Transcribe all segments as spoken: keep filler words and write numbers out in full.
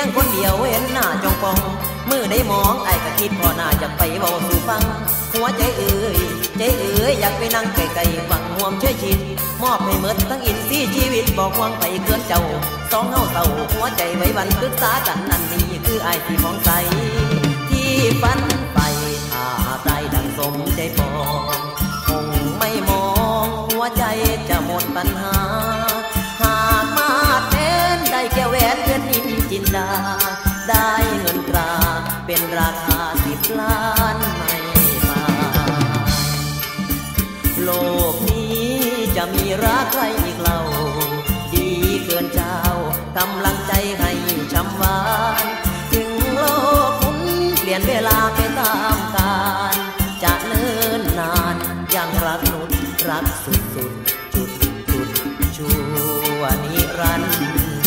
งคนเดียวเห็นหน้าจองปองมือได้มองไอ้ก็คิดพอหน้าอยากไปเว้าสู่ฟังหัวใจเอ๋ยใจเอ๋ยอยากไปนั่งไกลๆฟังห่วงช่วยชิดมอบให้เมิดทั้งอินทรีย์ชีวิตบอกหวังไปเกินเจ้าสองเฮาเศร้าหัวใจไว้วันปรึกษากันนั่นนี่คือไอ้ที่มองใสที่ฝันไปถ้าได้ดังสมใจปองคงไม่มองหัวใจจะหมดปัญหาหากมาแทนได้แก้วแหวนเงินอินจินดาได้เงินตราเป็นราคาสิบล้านไม่มาโลกนี้จะมีรักใครอีกเล่าดีเกินเจ้ากำลังใจให้ช้ำหวานถึงโลกหมุนเปลี่ยนเวลาไปตามกาลจะเนิ่นนานยังรักนุดรักสุดสุดจุดจุดชั่วนิรันดร์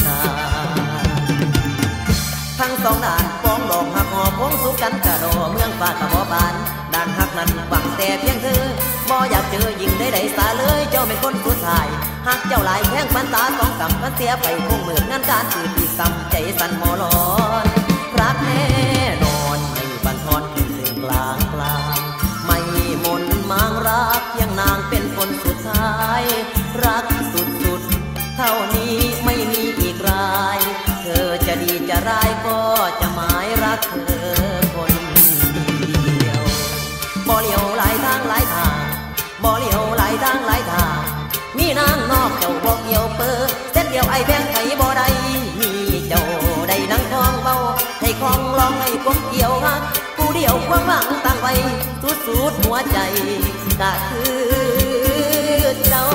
ทั้งสองด่านฟ้องดอกหักหอบพ้องสุกันกระโดเมืองฟ้ากระบอกบานด่านหักนั้นหวังแต่เพียงเธอบ่อยากเจอยิ่งได้ได้สาเลยเจ้าเป็นคนสุดท้ายหักเจ้าหลายแข้งปันตาสองกำกันเสียไปคงเหมือนงานการตื่นอีกกำใจสั่นหมอลอนรักแน่นอนไม่บันทอนถึงกลางกลางไม่มนมางรักยังนางเป็นคนสุดท้ายรักสุดสุดเท่านี้ไม่มีอีกรายเธอจะดีจะร้ายก็จะหมายรักเธอคนเดียวบ่เลี้ยวหลายทางหลายทางบ่เลี้ยวหลายทางหลายทางมีนางนอกเจ้าบอกเกี่ยวเปิดเส้นเดียวไอ้แพงไข่บ่ได้มีเจ้าได้นั่งคลองเบาให้คลองลองให้กลมเกี่ยวหักผู้เดียวความหวังตั้งไว้สุดสุดหัวใจก็คือเจ้า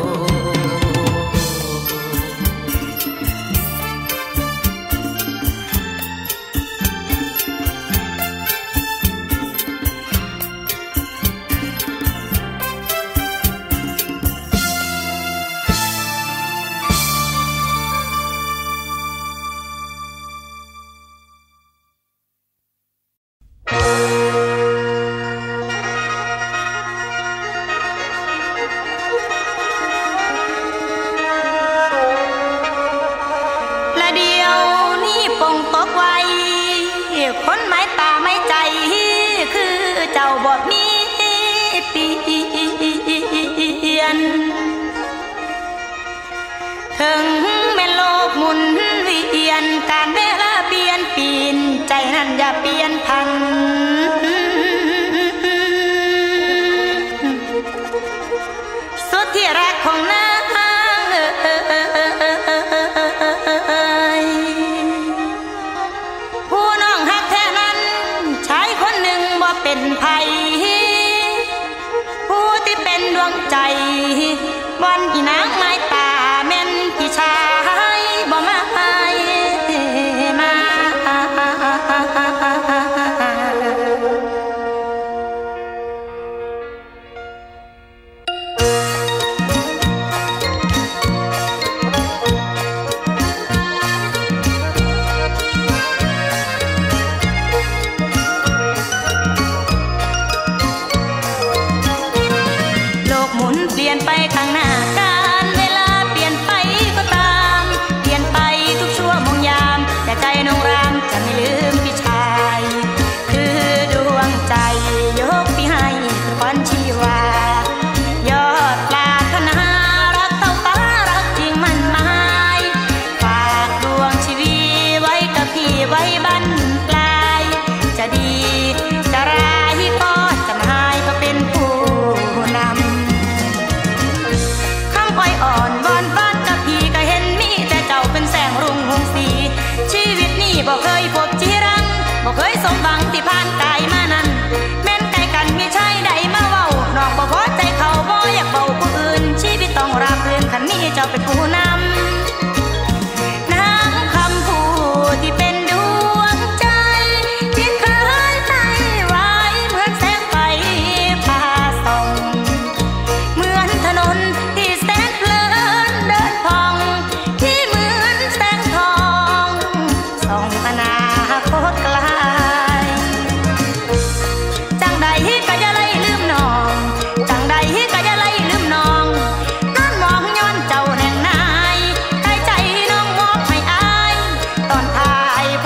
คนไม้ตาไม่ใจคือเจ้าบ่มีเปลี่ยนถึงแม่โลกหมุนเวียนการเวลาเปลี่ยนปีนใจนั้นอย่าเปลี่ยนพันสุดที่รักของนางเป็นไผผู้ที่เป็นดวงใจวันอีนางไม้ตาแม่นพี่ชายบ่มามาเปลี่ยนไปข้างหน้าการเวลาเปลี่ยนไปก็ตามเปลี่ยนไปทุกชั่วโมงยามแต่ใจน้องรามจะไม่ลืมพี่ชายคือดวงใจยกพี่ให้คือควันชีวายอดปรารถนารักเท่าฟ้ารักจริงมันหมายฝากดวงชีวิตไว้กับพี่ไว้บั้นปลายจะดีจะร้ายก็จะหายก็เป็นผู้นำอ่อนวอนบ้านกับพี่ก็เห็นมีแต่เจ้าเป็นแสงรุ่งหงสีชีวิตนี้บ่เคยพบจีรังบ่เคยสมหวังที่ผ่านกายมานั้นแม่นไกลกันมีชายใดมาเว้าน้องบ่พอใจเขาบ่อยากเว้าผู้อื่นชีวิตต้องราบรื่นคันนี้เจ้าเป็นผู้นำน้ำคำพูดที่เป็นดวงใจที่เคยใจไว้เหมือนแสงไฟพาส่องเหมือนถนนที่แสนเพลินเดินพองที่เหมือนแสงทองส่องอนาคตไกลจังใดก็อย่าไล่ลืมน้องจังใดก็อย่าไล่ลืมน้องนั่นมองย้อนเจ้าแห่งนายใกล้ใจน้องมอบให้อายตอนท้าย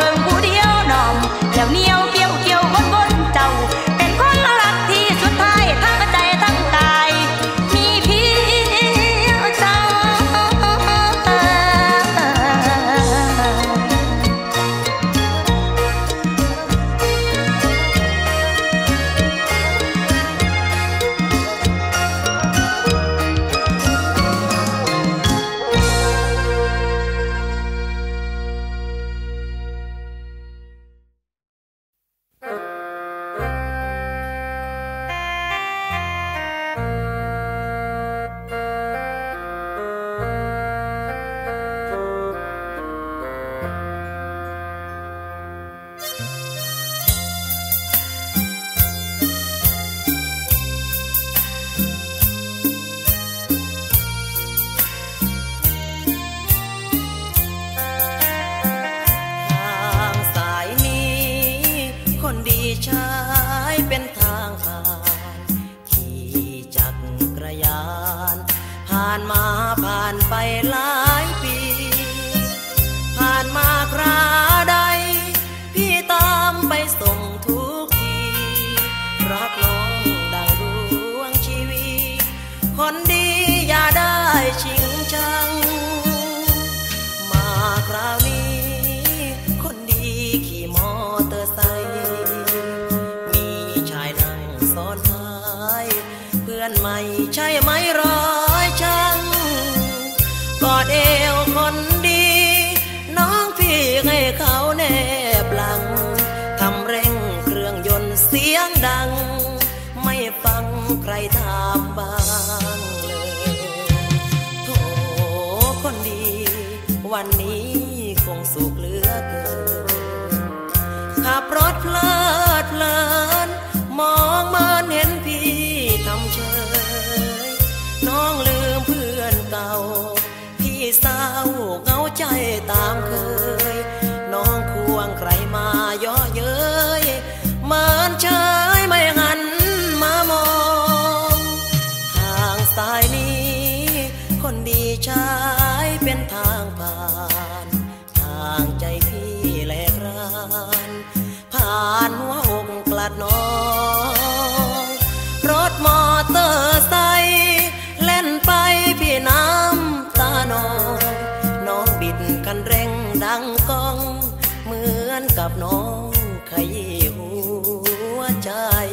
ไปหลายปีผ่านมาคราใดพี่ตามไปส่งทุกทีรักน้องดังดวงชีวีคนดีอย่าได้ชิงชังมาคราวนี้คนดีขี่มอเตอร์ไซค์มีชายนั่งซ้อนท้ายเพื่อนใหม่ใช่ไหมร้อยชังกอดเอวคนดีน้องพี่ให้เขาแนบหลังทำเร่งเครื่องยนต์เสียงดังไม่ฟังใครถามบ้างเลยโถคนดีวันนี้คงสุขเหลือเกินขับรถเพลิดเพลินมองเมินเห็นพี่ทำเฉยน้องลืมเพื่อนเก่าพี่เศร้าเหงาใจตามเคยน้องควงใครมาย่อเย้ยเมินเฉยไม่หันมามองทางสายนี้คนดีใช้เป็นทางผ่านทางใจพี่แหลกรานผ่านหัวอกกลัดน้องรถมอเตอร์ไซค์เล่นไปพี่น้ำตานองน้องบิดคันเร่งดังก้องเหมือนกับน้องขยี้หัวใจ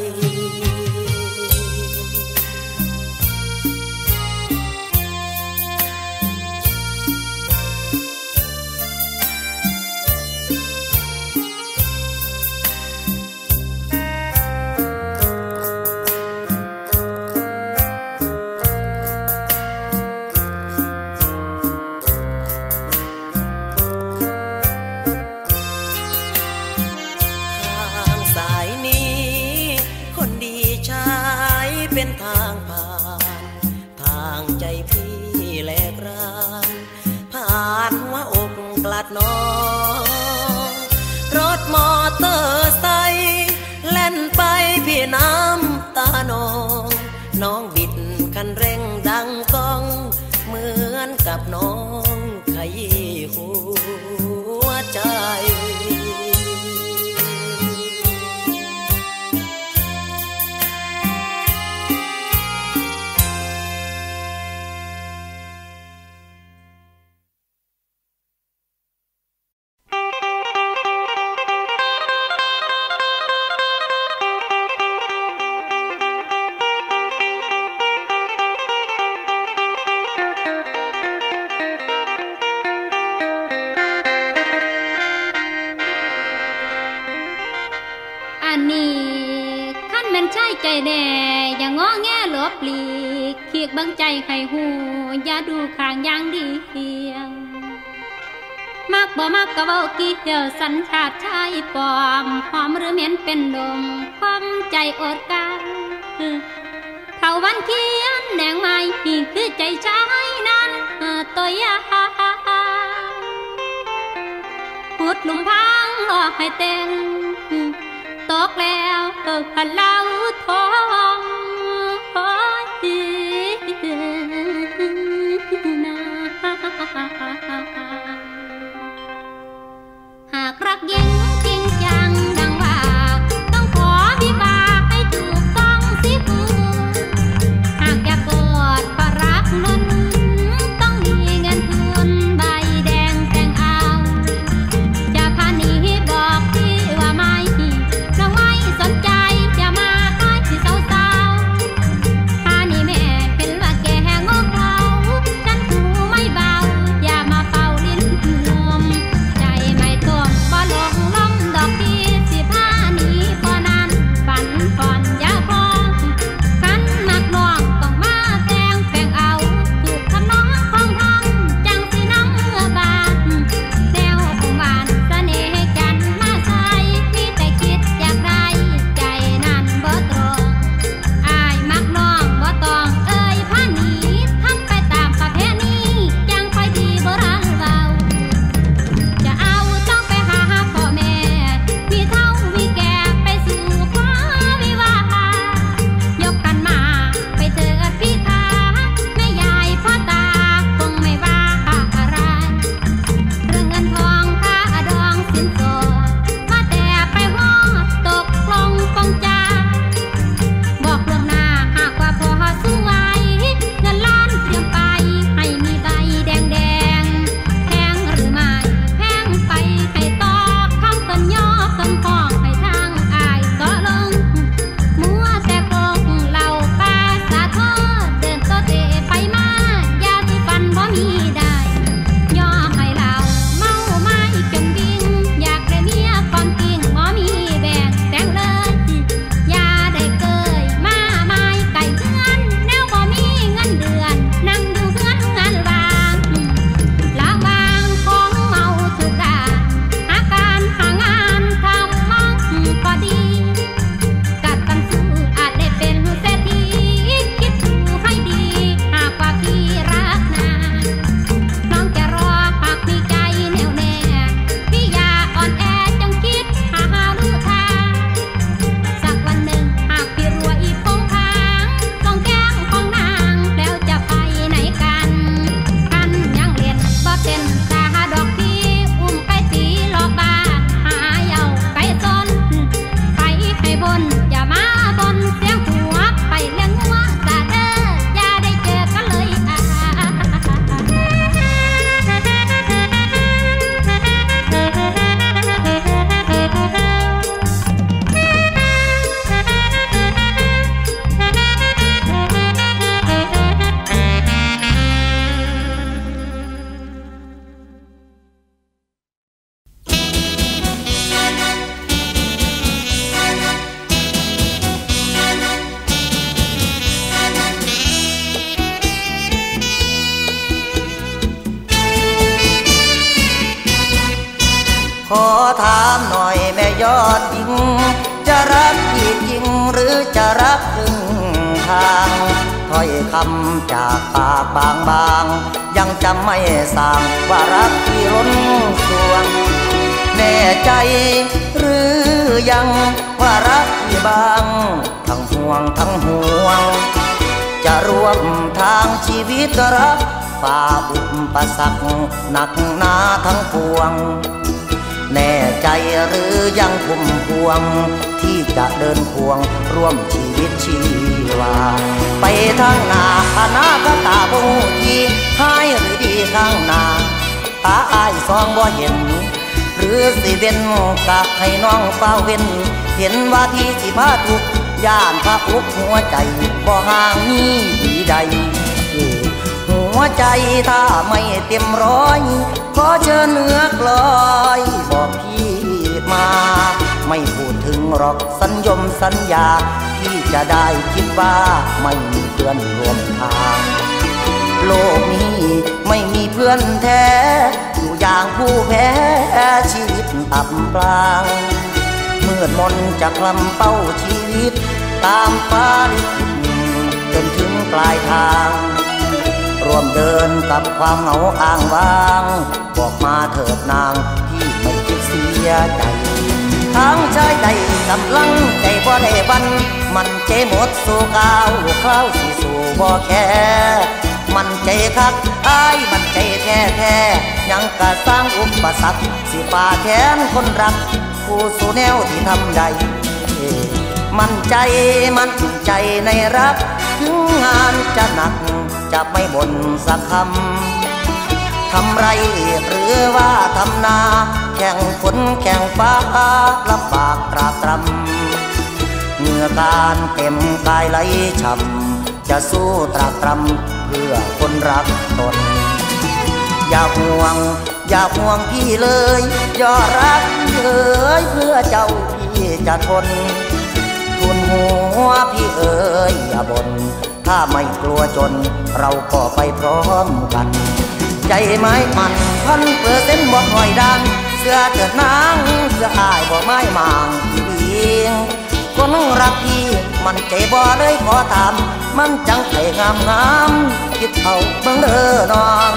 เป็นทางผ่านทางใจพี่แหลกรานผ่านหัวอกกลัดน้องรถมอเตอร์ไซค์เล่นไปพี่น้ำตานองน้องบิดคันเร่งดังก้องเหมือนกับน้องขยี้หัวใจ แน่อย่างง้อแงหลบหลีกเคียกบังใจให้หูอย่าดูข้างอย่างดีเหี่ยวมักบ่มักก็เว้าเกี่ยวสัญชาติชายปลอมหอมหรือเหม็นเป็นลมความใจอดกันเท่าวันเขียนแดงไม้คือใจชายนั้นตัวยาพูดลุมพังหลอกให้เต้นตกแล้วพันเล่าทองหากรักยิ่งจริงจังดังว่าต้องขอวิบากให้ถูกต้องสิคุณหากอยากกอดปรักล้นต้องมีเงินทุนใบแดงแต่งเอาจะพาหนีบอกพี่ว่าไม่น้องไม่สนใจอย่ามาให้ที่เศร้าๆถ้านี่แม่เป็นว่าแกงอกเราฉันหูไม่เบาอย่ามาเป่าลิ้นลมใจไม่ท่วมบ่ลงถามหน่อยแม่ยอดหญิงจะรักพี่จริงหรือจะรักครึ่งทางถ้อยคำจากปากบางบางยังจำไม่สั่งว่ารักพี่ล้นสวงแน่ใจหรือยังว่ารักพี่บางทั้งห่วงทั้งห่วงจะร่วมทางชีวิตรักฝ่าอุปสรรคหนักหนาทั้งปวงแน่ใจหรือยังพุ่มพวงที่จะเดินควงร่วมชีวิตชีวาไปทางหน้าอนาคตาบูทีให้หรือดีข้างหน้าตาอายสองบ่เห็นหรือสิเว้นกะให้น้องเฝ้าเว้นเห็นว่าที่สิพาทุกย่านพระอุกหัวใจบ่ห่างมีดีใดหัวใจถ้าไม่เต็มร้อยขอเชิญเนื้อกลอยบอกพี่มาไม่พูดถึงหรอกสัญญมสัญญาพี่จะได้คิดว่าไม่มีเพื่อนร่วมทางโลกนี้ไม่มีเพื่อนแท้อยู่อย่างผู้แพ้ชีวิตอับปรางมืดมนจะคลำเป้าชีวิตตามฟ้าลิขิตจนถึงปลายทางร่วมเดินกับความเหงาอ้างว้างบอกมาเถิดนางพี่ไม่คิดเสียใจทางชายใดกำลังใจบ่ได้บันมันใจหมดสู่ก้าวคราวสิสู่บ่แค่มันใจคักอ้ายมันใจแท้แท้ยังกะสร้างอุปสรรคสิฝ่าแขนคนรักผู้สู่แนวที่ทำได้มันใจมันใจในรักถึงงานจะหนักจะไม่บ่นสักคำทำไรหรือว่าทำนาแข่งฝนแข่งฟ้าลำบากตรากตรำเหงื่อการเต็มกายไหลช่ำจะสู้ตรากตรำเพื่อคนรักตนอย่าห่วงอย่าห่วงพี่เลยอย่ารักเอ๋ยเพื่อเจ้าพี่จะทนทุนหัวพี่เอ๋ยอย่าบ่นถ้าไม่กลัวจนเราก็ไปพร้อมกันใจไม้มันพันเปอร์เซ็นต์บอกหน่อยดังเสื้อเถิดนางเสื้ออายบอกไม้มางพี่เบียงคนรักพี่มันใจบ่เลยขอถามมันจังไข่งามงามคิดเอาเบิ่งเด้อน้อง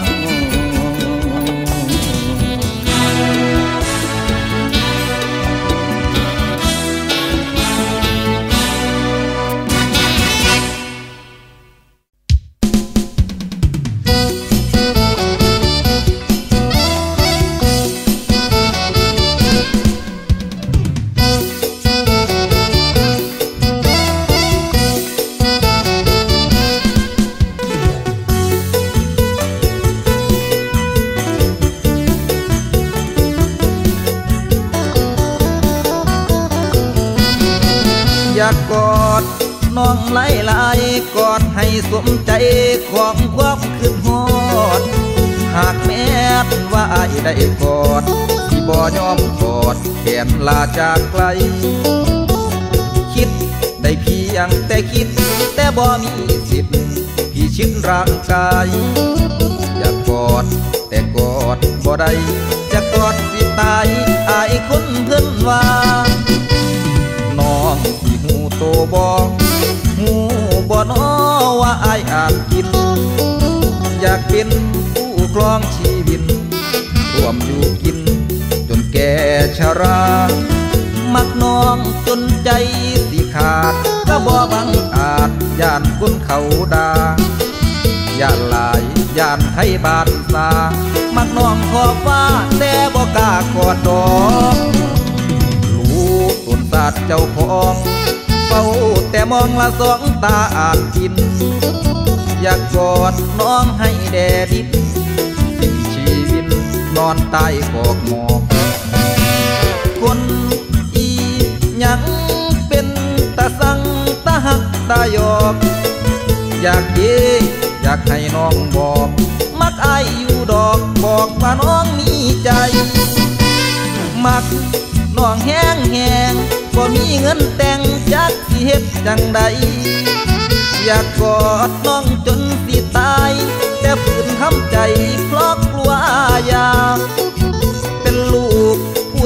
อยากกอดน้องไหลไหลกอดให้สมใจของความคืนฮอดหากแม้ว่าอายได้กอดที่บ่ยอมกอดแขนลาจากไกลคิดได้เพียงแต่คิดแต่บ่มีสิทธิ์พี่ชิดร่างกายอยากกอดแต่กอดบ่ได้จะกอดสิตายอายคนเพิ่นว่าน้องสิหูโตบ่หูบ่น้อว่าอายอาจกินอยากเป็นผู้ครองชีวิตร่วมอยู่กินจนแก่ชรามักน้องจนใจสิขาดก็บ่บังอาจย่านคนเขาด่าย่านหลายย่านไทยบ้านสามักน้องขอบฟ้าแต่บ่กล้ากอดดอกต้นศาสตร์เจ้าของเฝ้าแต่มองละสองตาอาจกินอยากกอดน้องให้แดดิบสิ้นชีวิตนอนใต้กอกหมอกคนอีหยังเป็นตาสังตาหักตายอกอยากเย่อยากให้น้องบอกมักอายอยู่ดอกบอกว่าน้องมีใจมักน้องแห้งแห้งบ่มีเงินแต่งจักสิเฮ็ดจังใดอยากกอดน้องจนสิตายแต่ฝืนทำใจเพราะกลัวอยากเป็นลูกผู้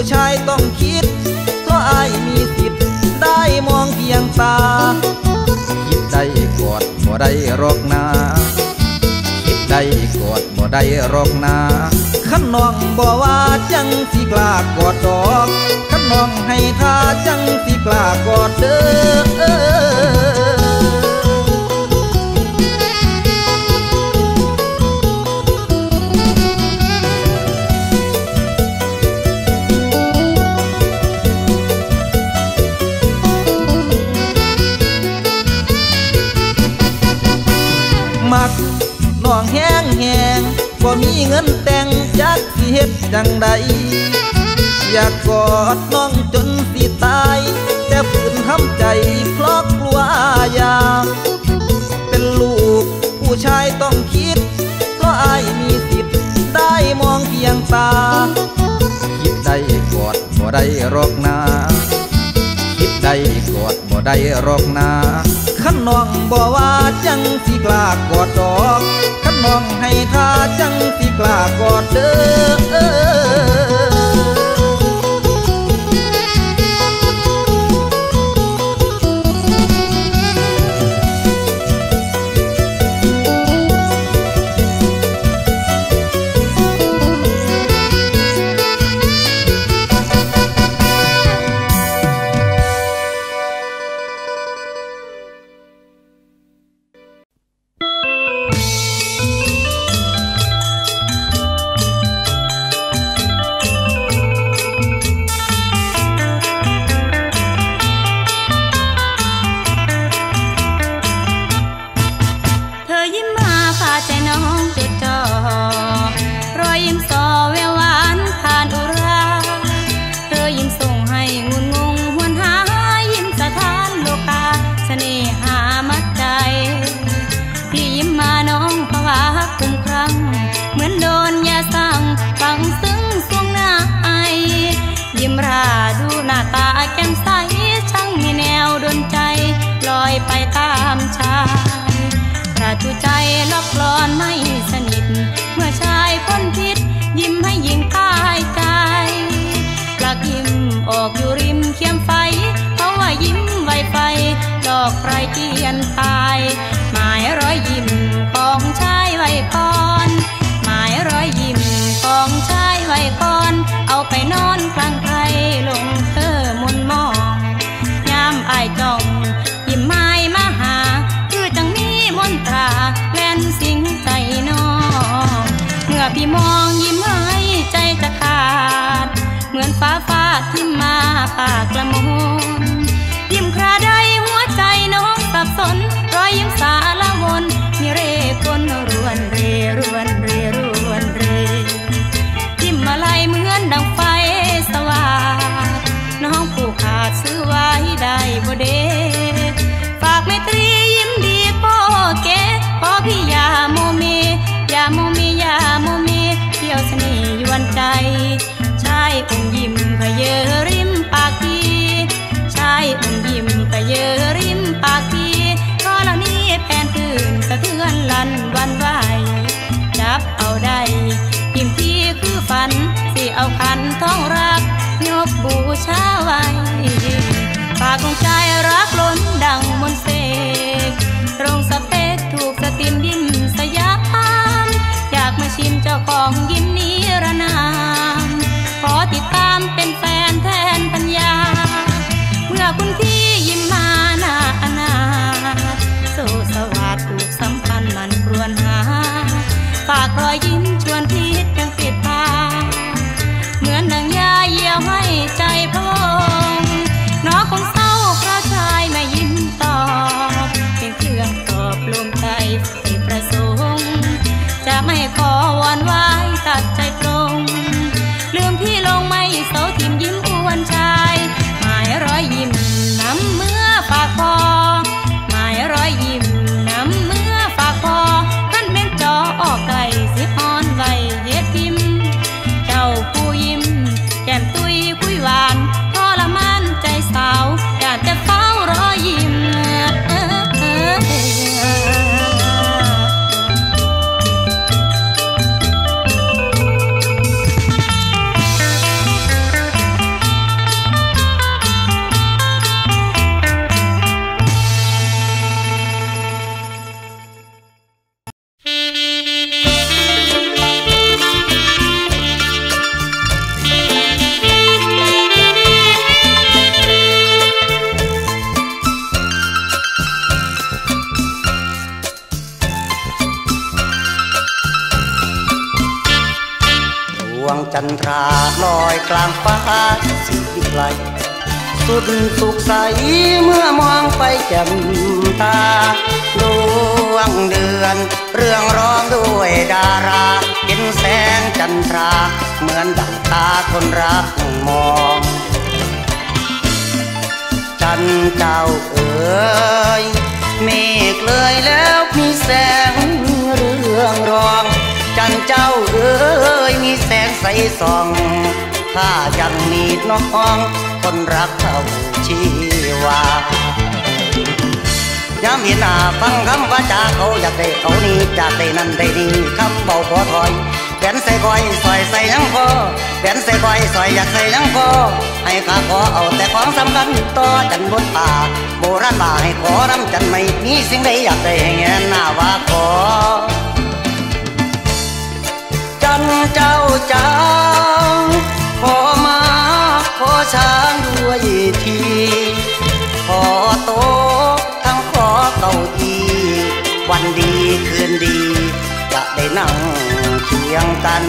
ชายต้องคิดเพราะอายมีสิทธิ์ได้มองเพียงตาคิดได้กอดบ่ได้รอกนาคิดได้กอดบ่ได้รอกนาขันน้องบ่ว่าจังสิกล้ากอดดอกขันน้องให้ท่าจังสิกล้ากอดเด้อมักน้องแห้งแห้งบ่มีเงินแต่งจักสิเฮ็ดจังใดอยากกอดน้องจนสิตายแต่ฝืนทำใจเพราะกลัวอยากเป็นลูกผู้ชายต้องคิดเพราะอายมีสิทธิ์ได้มองเพียงตาคิดได้กอดบ่ได้รอกนาคิดได้กอดบ่ได้รอกนาขันน้องบ่ว่าจังสิกล้ากอดดอกขันน้องให้ท่าจังสิกล้ากอดเด้อไปตามชายประตูใจล็อกกลอนไม่สนิทเมื่อชายพ้นพิษยิ้มให้หญิงตายใจปลักยิ้มออกอยู่ริมเขียมไฟเพราะว่ายิ้มไวไฟดอกไพรเกียนตายหมายร้อยยิ้มของชายไว้ก่อนหมายร้อยยิ้มของชายไว้ก่อนเอาไปนอนกลางไพรลงเธอมนมองยามอายจ้องยิ้มไม้มาหาคือจังมีมนตราแล่นสิงใจน้องเมื่อพี่มองยิ้มให้ใจจะขาดเหมือนฟ้าฟาดที่มาปากละมุนยิ้มคราใดหัวใจน้องสับสนรอยยิ้มสาละวนมีเร่คนรวนเรรวนเรรวนเรยิ้มอะไรเหมือนดังไฟสว่างน้องผูกขาดซื้อไว้ได้บ่เดฝากไมตรียิ้มดีโป้เก๋ขอพี่อย่าโมเมอย่าโมเมอย่าโมเมเที่ยวเสน่ห์ยวนใจชายอมยิ้มพะเยอริมปากทีชายอมยิ้มพะเยอริมปากทีเพราะเหล่านี้แผ่นตื่นสะเทือนลั่นวันไหวจับเอาได้ยิ้มที่คือฝันสิเอาคันท้องรักยกบูชาไว้ปากของชายรักล้นดังมนต์เสกตรงสเปกถูกสติมยิ้มสยามอยากมาชิมเจ้าของยิ้มนิรนามขอติดตามเป็นแฟนแทนปัญญาเมื่อคุณพี่ยิ้มมาหน้าอนาถโสสวัสดิ์ผูกสัมพันธ์มันครวญหาฝากรอยยิ้มชวนพิษยังติดพาเหมือนดังยาเยี่ยวให้ใจพองน้องคงเศร้าเพราะชายมายิ้ราลอยกลางฟ้าสีวิไลสุดสุขใสเมื่อมองไปแจ่มตาดวงเดือนเรื่องร้องด้วยดาราเห็นแสงจันทราเหมือนดั่งตาคนรักมองจันเจ้าเอ๋ยเมฆเลยแล้วมีแสงเรื่องรองจันเจ้าเอ๋ยมีแสงใสส่องถ้ายังมีน้องคนรักเท่าชีวายามเห็นหน้าฟังคำว่าจาเขาอยากได้เขานี้จากได้นั่นได้นี่คำเบาพอถอยแหวนใส่ก้อยสอยใส่ยังพอแหวนใส่ก้อยสอยอยากใส่ยังพอให้ข้าขอเอาแต่ของสำคัญต่อจันบนป่าโบราณบ่าให้ขอรำจันไม่มีสิ่งใดอยากได้แง่หน้าว่าขอจันเจ้าเจ้าขอมาขอช้างด้วยทีขอโต๊ะทั้งขอเก้าอี้วันดีคืนดีจะได้นั่งเคียงกัน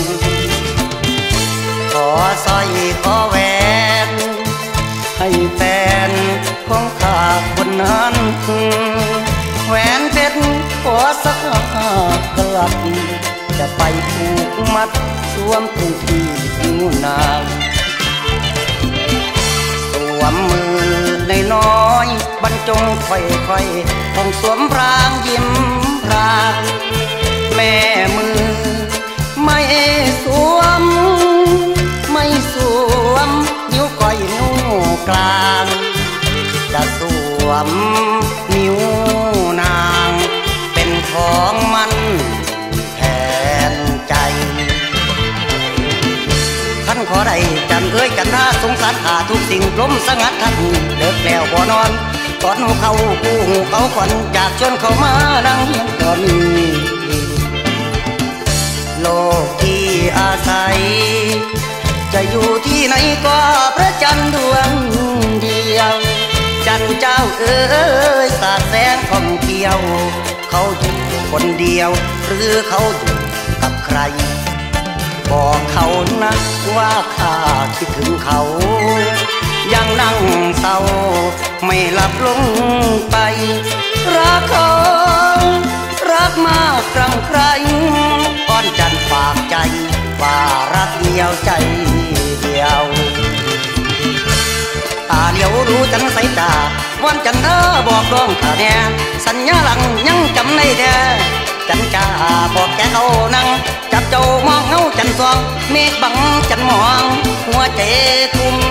ขอสร้อยขอแหวนให้แฟนของข้าคนนั้นแหวนเพชรขอสักห้ากะลัดจะไปผูกมัดสวมตรงที่นิ้วนางสวมมือในน้อยบรรจงค่อยๆต้องสวมพรางยิ้มพรางแม่มือไม่สวมไม่สวมนิ้วก้อยนิ้วกลางจะสวมนิ้วนางเป็นของมันแทนใจท่านขอได้จันเอ้ยจันท่าสงสารขาทุกสิ่งลมสงัดท่านเลิกแล้วบ่นอนตอนหูเขาผู้หูเขาขวัญจากชวนเขามานั่งเฮียงตอนนี้โลกที่อาศัยจะอยู่ที่ไหนก็พระจันทร์ดวงเดียวจันเจ้าเอ๋ยสาดแสงท่องเที่ยวเขาอยู่คนเดียวหรือเขาอยู่กับใครบอกเขานะว่าข้าคิดถึงเขายังนั่งเศร้าไม่หลับลงไปรักเขารักมากครั้งใครอ้อนจันฝากใจว่ารักเดียวใจเดียวตาเดียวรู้จันใสตาวันจันเธอบอกร้องข้าแน่สัญญาหลังยังจำได้แท้จันจ่าบอกแกเขานั่งจับเจ้ามองเงาจันทองเมฆบังจันมองหัวใจทุ่ม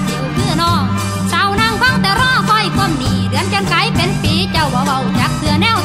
เบาๆจากเสือแนว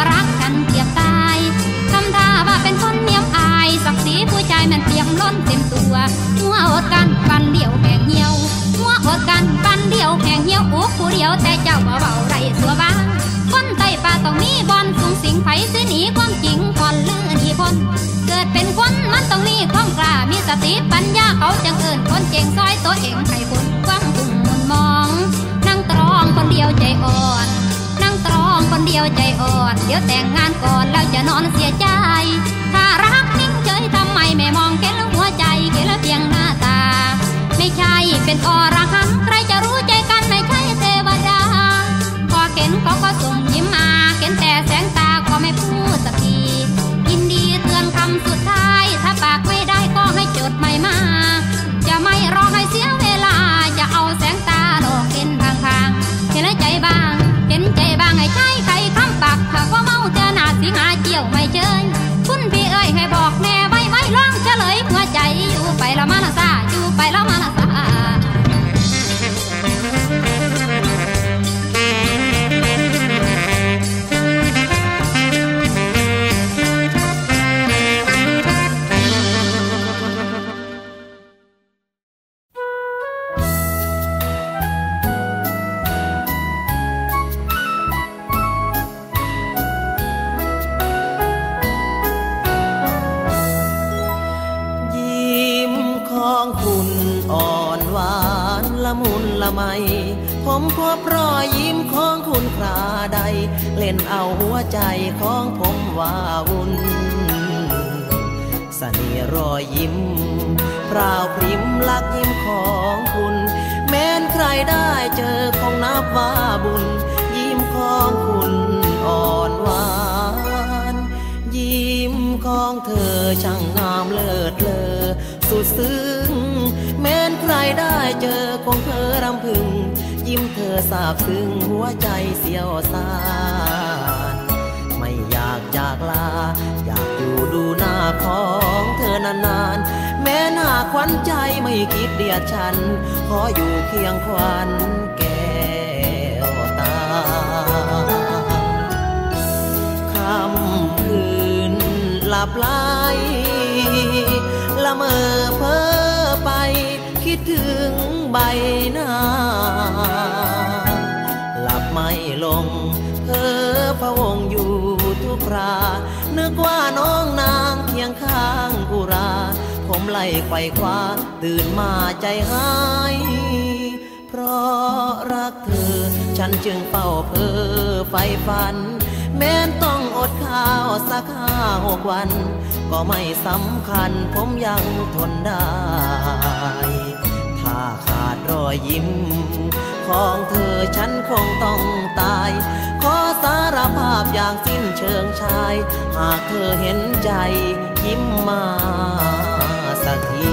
รักกันเกียบตายทำท่าว่าเป็นคนเนียมอายศักดิ์ศรีผู้ใจมันเปี่ยมล้นเต็มตัวหัวอดกันปันเดียวแข่งเหี่ยวหัวอดกันปันเดียวแข่งเหี่ยวอุกผู้เดียวแต่เจ้าเบาไรสัวบ้างคนใต้ป่าต้องมีบอลสูงสิงไผสิหนีความจริงก่อนลือหนีพ้นเกิดเป็นคนมันต้องมีความกล้ามีสติปัญญาเขาจังเอิญคนเก่งซอยตัวเองให้คนกว้างตุ่มมุนมองนั่งตรองคนเดียวใจอ่อนนั่งตรองคนเดียวใจอ่อนเดี๋ยวแต่งงานก่อนแล้วจะนอนเสียใจถ้ารักนิ่งเฉยทำไมไม่มองแค่ละหัวใจแค่ละเพียงหน้าตาไม่ใช่เป็นอรหันต์ใครจะรู้ใจกันไม่ใช่เทวดาพอเข็นเขาก็ส่งยิ้มมาเข็นแต่แสงตาก็ไม่พูดสักทียินดีเตือนคำสุดท้ายถ้าปากไม่ได้ก็ให้จดไม่มาจะไม่รอให้เสียเวลาจะเอาแสงตาหลอกเล่นทางทางเห็นใจบ้างเห็นใจบ้างให้ใช้ใครคำปากถ้าว่าเมาเจอหน้าสิงหาเจียวไม่เจยคุณพี่เอ้ยให้บอกแน่ไว้ไว้ร้องเฉลยหัวใจอยู่ไปแล้วมาละซาอยู่ไปแล้วมาละซามุนละไมผมพบรอยยิ้มของคุณคราใดเล่นเอาหัวใจของผมว่าวุ่นเสน่ห์รอยยิ้มพราวพริมลักยิ้มของคุณแม้นใครได้เจอคงนับว่าบุญยิ้มของคุณอ่อนหวานยิ้มของเธอช่างงามเลิศเลอสุดซึ้งแม้นใครได้เจอคงเธอรำพึงยิ้มเธอซาบซึ้งหัวใจเสียวซ่านไม่อยากจากลาอยากอยู่ดูหน้าของเธอนานๆแม้หน้าขวัญใจไม่คิดเดียดฉันขออยู่เคียงขวัญแก้วตาค่ำคืนหลับไหลละเมอเพ้อไปคิดถึงใบหน้าหลับไม่ลงเพ้อพะวงอยู่ทุกครานึกว่าน้องนางเคียงข้างอุราผมไล่ไขว่คว้าตื่นมาใจหายเพราะรักเธอฉันจึงเฝ้าเพ้อไฟฝันแม้ต้องอดข้าวสักห้าหกวันก็ไม่สำคัญผมยังทนได้ถ้าขาดรอยยิ้มของเธอฉันคงต้องตายขอสารภาพอย่างสิ้นเชิงชายหากเธอเห็นใจยิ้มมาสักที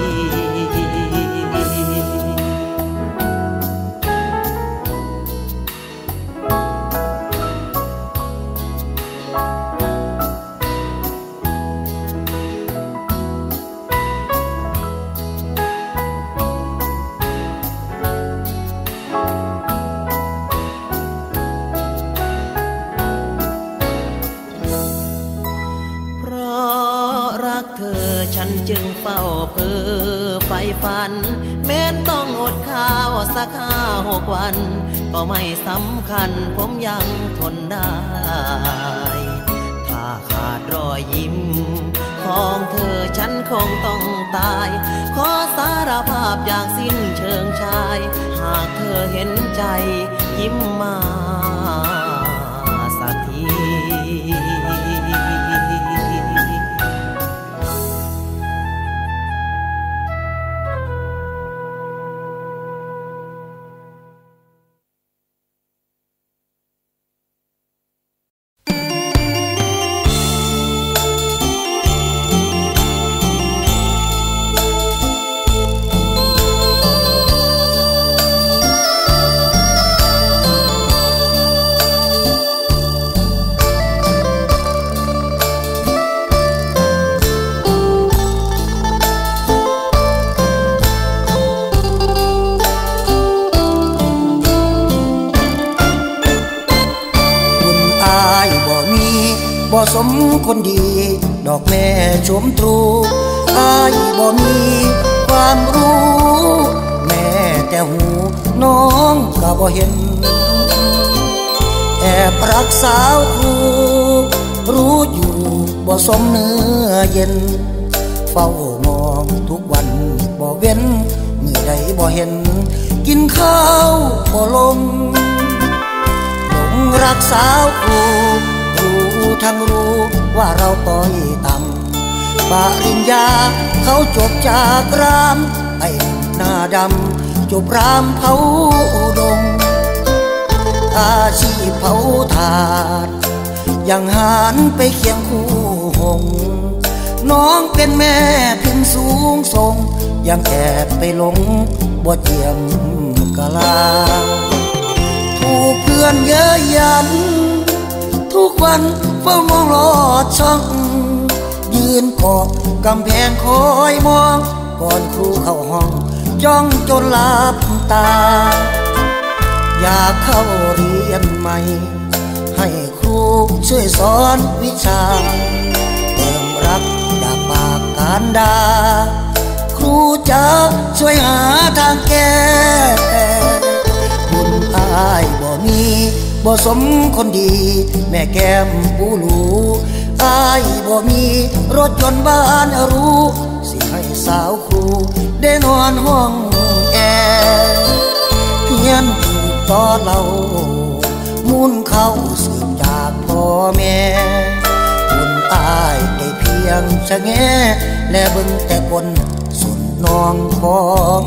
ฉันจึงเฝ้าเพ้อไฟฝันแม้ต้องอดข้าวสักห้าหกวันก็ไม่สำคัญผมยังทนได้ถ้าขาดรอยยิ้มของเธอฉันคงต้องตายขอสารภาพอย่างสิ้นเชิงชายหากเธอเห็นใจยิ้มมาสักทีบ่สมคนดีดอกแม่ชมตรูอายบ่มีความรู้แม่แต่หูน้องก็บ่เห็นแอบรักสาวครูรู้อยู่บ่สมเนื้อเย็นเฝ้ามองทุกวันบ่เว้นมือใดบ่เห็นกินข้าวบ่ลงหลงรักสาวครูรู้ทั้งรู้ว่าเราต้อยต่ำปริญญาเขาจบจากรามไอ้หน้าดำจบรามเผาดงอาชีพเผาถ่านยังหันไปเคียงคู่หงน้องเป็นแม่พิมพ์สูงส่งยังแอบไปหลงบ่เจียมกะลาถูกเพื่อนเย้ยยันทุกวันเฝ้ามองลอดช่องยืนเกาะกำแพงคอยมองก่อนครูเข้าห้องจ้องจนหลับตาอยากเข้าเรียนใหม่ให้ครูช่วยสอนวิชาเติมรักจากปากการดาครูจะช่วยหาทางแก้บุญอายบ่มีบ่สมคนดีแม่แก้มปูหลูอายบ่มีรถยนต์บ้านรู้สิให้สาวครูได้นอนห้องแอร์เพียนถูกต่อเรามุ่นเข้าสืบจากพ่อแม่บุญอายได้เพียงชะแงและเบิ่งแต่คนสุดน้องของ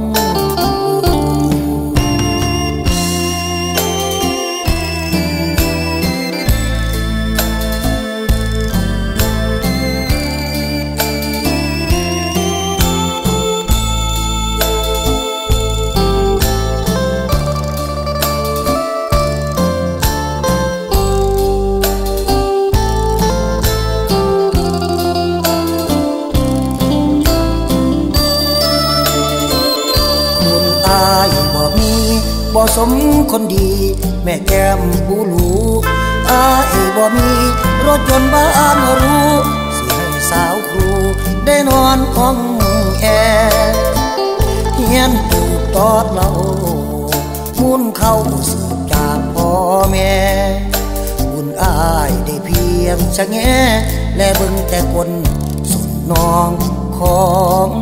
บ่สมคนดีแม่แก้มบูหลูอายบ่มีรถยนต์บ้านรู้สิให้สาวครูได้นอนห้องแอร์เฮียนถูกตอดเรามุ่นเข้าสืบจากพ่อแม่บุญอายได้เพียงชะแงและเบิ่งแต่คนสุดน้องของ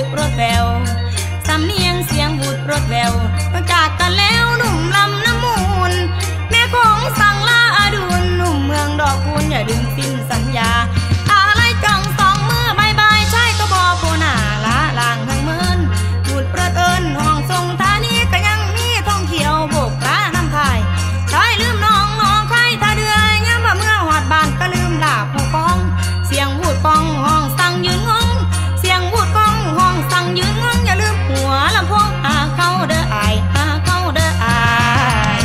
ดรถแววสำเนียงเสียงบูดรถแววต้องจากกันแล้วหนุ่มลำน้ำมูลแม่คงสั่งลาอดุลหนุ่มเมืองดอกคูณอย่าดึงสิ้นสัญญาอะไรจังสองมือบายบายใช่ก็บอกโบนาละลางทั้งเมินบูดรถเอิญห้องทรงท่านี้ก็ยังมีท่องเที่ยวโบกกระน้ำพายใช้ลืมน้องน้องใครท่าเดือยย้ำว่าเมื่อหอดบ้านก็ลืมลาผู้กองเสียงบูดปองห้องสั่งยืนงงเสียงบูดปองห้องสั่งยืนงงอย่าลืมหัวลำโพงหาเข้าเด้ออายหาเข้าเด้ออาย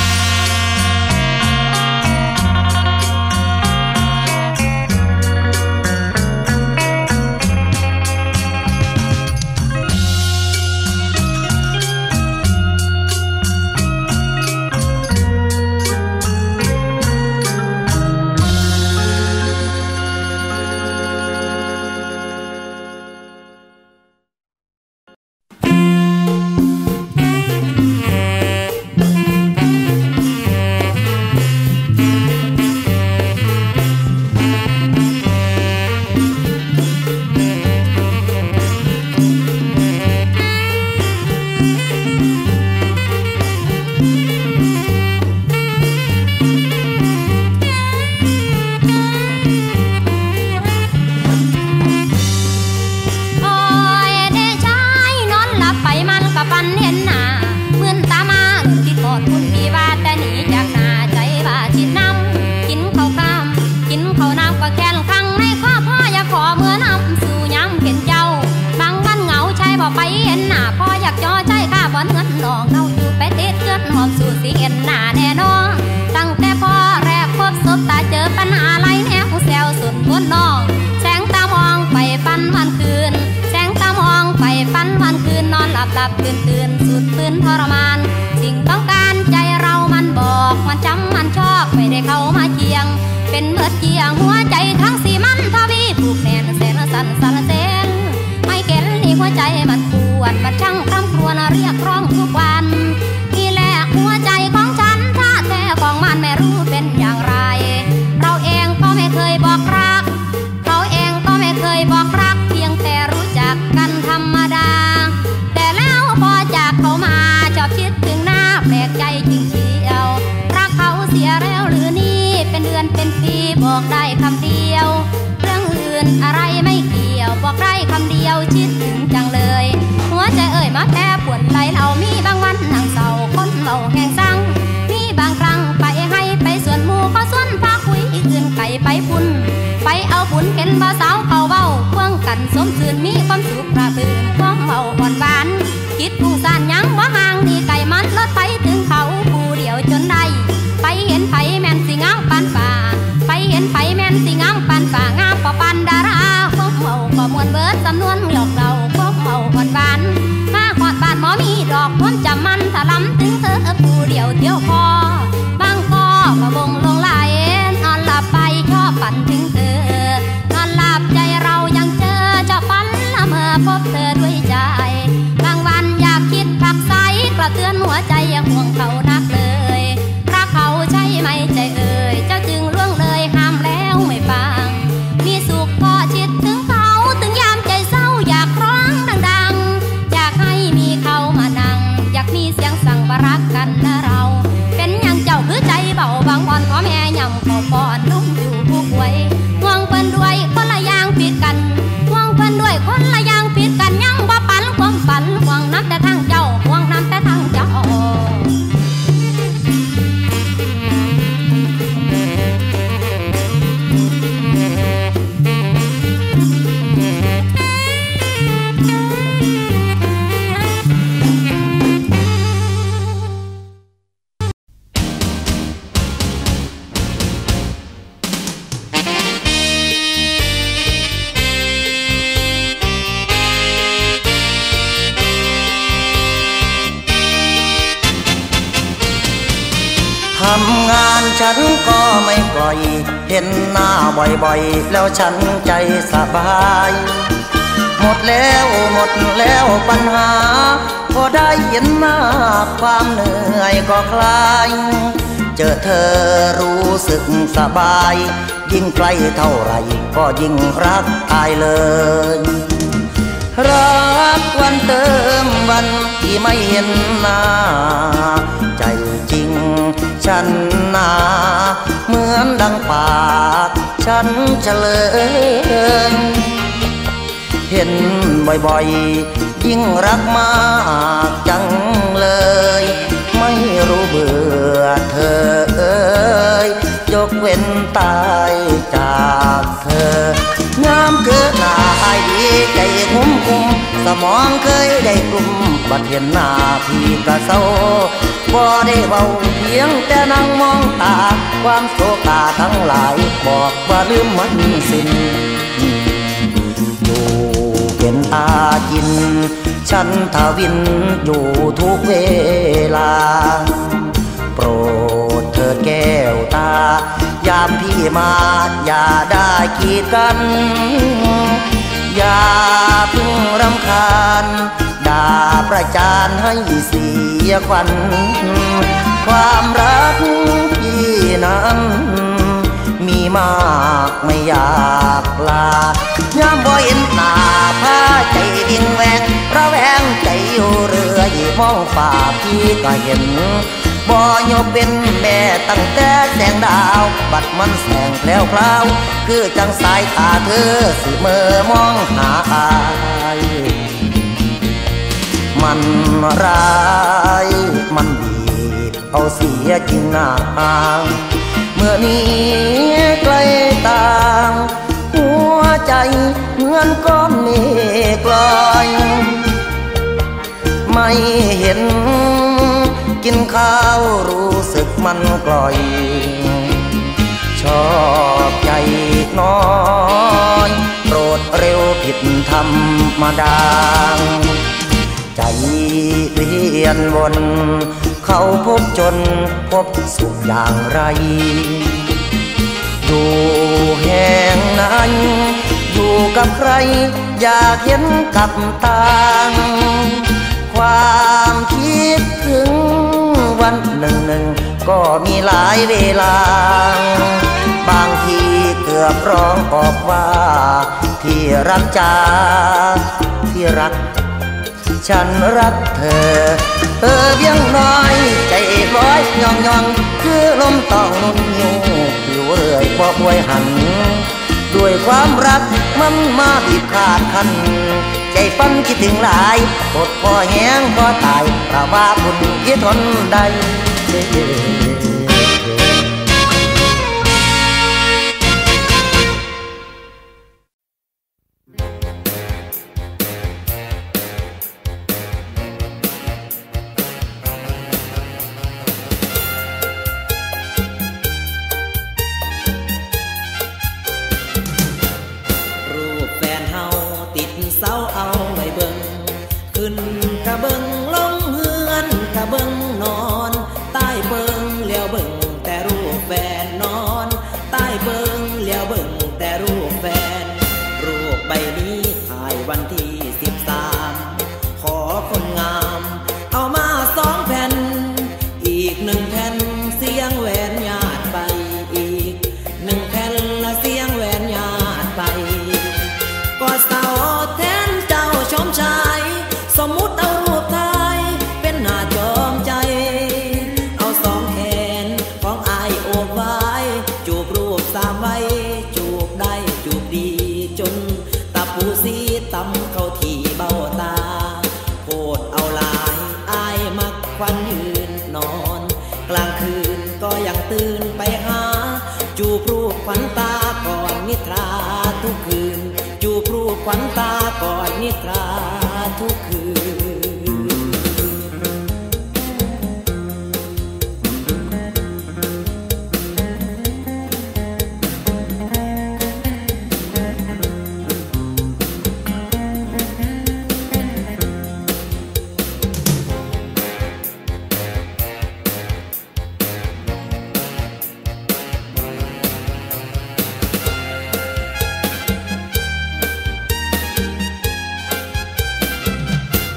ตื่นตื่นสุดปืนทรมานสิ่งต้องการใจเรามันบอกมันจำมันชอบไม่ได้เข้ามาเคียงเป็นเมื่อเกียงหัวใจทั้งสี่มันทวีผูกแน่นแสนสันสันเซนไม่เก็นนี่หัวใจมันปวดมันช่างคำครวญเรียกร้องทุกวันนี่แหละหัวใจของฉันถ้าแท้ของมันไม่รู้เป็นอย่างไรเราเองก็ไม่เคยบอกรักเขาเองก็ไม่เคยบอกรักเพียงแต่รู้จักกันธรรมดาพอจากเขามาชอบคิดถึงหน้าแปลกใจจริงเชียวรักเขาเสียแล้วหรือนี่เป็นเดือนเป็นปีบอกได้คำเดียวเรื่องอื่นอะไรไม่เกี่ยวบอกได้คำเดียวคิดถึงจังเลยหัวใจเอ่ยมาแพ้ปวดไหลเรามีบางวันนั่งเศร้าคนเมาแห่งสั่งมีบางครั้งไปให้ไปสวนหมู่เขาสวนพาคุยอื่นไก่ไปพุ่นไปเอาปุ่นเห็นบ่าวสาวเขาเบ้าพ่วงกันสมซื่นมีความสุขระเบิดพ่วงเมาอ่อนหวานคิดผู้สานยังว่าห่างนี่ไก่มันรถไปถึงเขาผู้เดียวจนได้ไปเห็นไผแม่นสิงามปานป่าไปเห็นไผแม่นสิงามปานป่างามป่าปันดาราพวกเมาก็มวนเบิดจำนวนหลอกเราพวกเมาอ่อนหวานมาขอดบ้านหมอมีดอกพ้นจำมันถ้าล้ำถึงเธอผู้เดียวเที่ยวพอบางก็มาบงลงไหลนอนหลับไปชอบฝันถึงเธอนอนหลับใจเรายังเจอเจ้าฝันละเมื่อพบเธอด้วยใจกลางวันอยากคิดผักใสกระเตือนหัวใจยังห่วงเขานักเลยรักเขาใช่ไหมใจเอ่ยเจ้าจึงล่วงเลยห้ามแล้วไม่ฟังมีสุขพอคิดถึงเขาถึงยามใจเศร้าอยากร้องดังๆอยากให้มีเขามานั่งอยากมีเสียงสั่งว่ารักกันนะเราเป็นอย่างเจ้าคือใจเบาบางวันพ่อแม่ยำเขาป้อนนุ่มอยู่ผู้ป่วยห่วงเพิ่นด้วยคนละอย่างผิดกันห่วงเพิ่นด้วยคนละอย่างผิดกันยังบ่ปันความฝันห่วงน้ำแต่ทางเจ้าห่วงน้ำแต่ทางเจ้าทำงานฉันก็ไม่ปล่อยเห็นหน้าบ่อยๆแล้วฉันใจสบายหมดแล้วหมดแล้วปัญหาพอได้เห็นหน้าความเหนื่อยก็คลายเจอเธอรู้สึกสบายยิ่งใกล้เท่าไรก็ยิ่งรักตายเลยรักวันเติมวันที่ไม่เห็นหน้าใจจริงฉันนาเหมือนดังปากฉันเฉลยเห็นบ่อยๆยิ่งรักมากจังเลยไม่รู้เบื่อเธอเอ่ยยกเว้นตายจากเธองามเกิดหน้าให้ดีใจคุ้มคุ้มสมองเคยได้กลุ่มบัดเห็นหน้าพี่กะเศร้าบ่ได้เบาเพียงแต่นั่งมองตาความโศกาทั้งหลายบอกว่าลืมมันสิ้นอยู่เป็นอาจินฉันทวินอยู่ทุกเวลาโปรดเธอแก้วตายามพี่มาอย่าได้กีดกันอย่าเพิ่งรำคาญด่าประจานให้เสียขวัญความรักพี่นั้นมีมากไม่อยากลายามบ่เห็นหน้าพาใจวิงแวงระแวงใจอยู่เรืออยู่มองฝ่าพี่ก็เห็นบ่ยกเป็นแม่ตั้งแต่แสงดาวบัดมันแสงแพรวพราวคือจังสายตาเธอสิเมื่อมองหาอายมันร้ายมันบีบเอาเสียจริงนางเมื่อนี้ใกล้ต่างหัวใจเหมือนก้อนเมฆลอยไม่เห็นกินข้าวรู้สึกมันกล่อยชอบใจน้อยโปรดเร็วผิดธรรมดาใจเวียนวนเขาพบจนพบสุขอย่างไรอยู่แห่งนั้นอยู่กับใครอยากเห็นกับตาความคิดถึงวันหนึ่งหนึ่งก็มีหลายเวลาบางทีเกือบร้องออกว่าที่รักจ้าที่รักฉันรักเธอเธอเพียงน้อยใจร้อยยองยองคือลมต้องนุ่นอยู่อยู่เรื่อยพอป่วยหันด้วยความรักมันมาบีบขาดคันใจฟันคิดถึงหลายปวดพอแห้งพอตายแต่ว่าบุญที่ทนได้ขวัญตาก่อนนิทราทุกคืนเ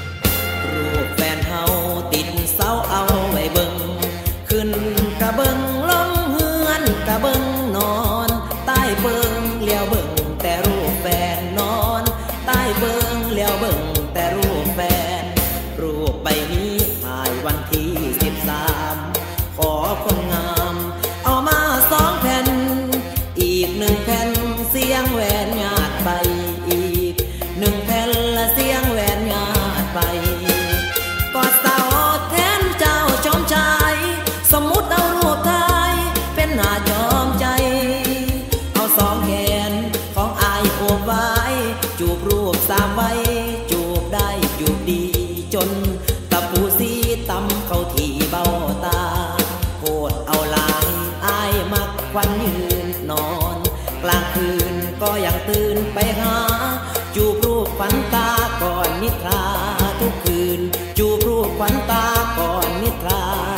สามไว้จูบได้จูบดีจนตะปูสีตำเข้าที่เบ้าตาโคตรเอาลายอายมักควันยืนนอนกลางคืนก็ยังตื่นไปหาจูบรูปฝันตาก่อนนิทราทุกคืนจูบรูปฝันตาก่อนนิทรา